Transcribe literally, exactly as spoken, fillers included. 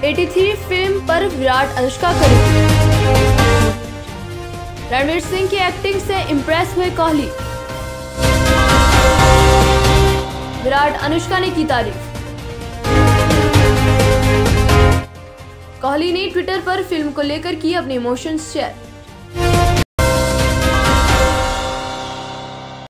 तिरासी फिल्म पर विराट अनुष्का करी। रणवीर सिंह की एक्टिंग से इम्प्रेस हुए कोहली। विराट अनुष्का ने की तारीफ। कोहली ने ट्विटर पर फिल्म को लेकर की अपने इमोशंस शेयर।